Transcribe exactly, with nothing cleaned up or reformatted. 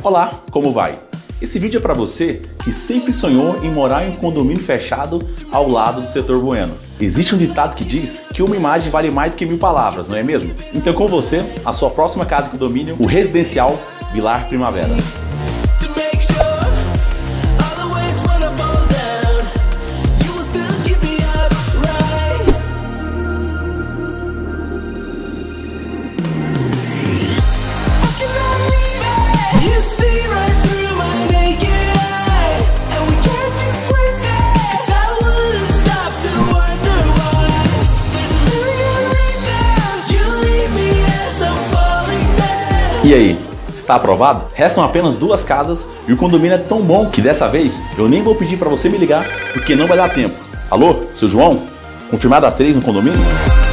Olá, como vai? Esse vídeo é para você que sempre sonhou em morar em um condomínio fechado ao lado do setor Bueno. Existe um ditado que diz que uma imagem vale mais do que mil palavras, não é mesmo? Então com você, a sua próxima casa em condomínio, o residencial Vilar Primavera. E aí, está aprovado? Restam apenas duas casas e o condomínio é tão bom que dessa vez eu nem vou pedir para você me ligar porque não vai dar tempo. Alô, seu João? Confirmado as três no condomínio?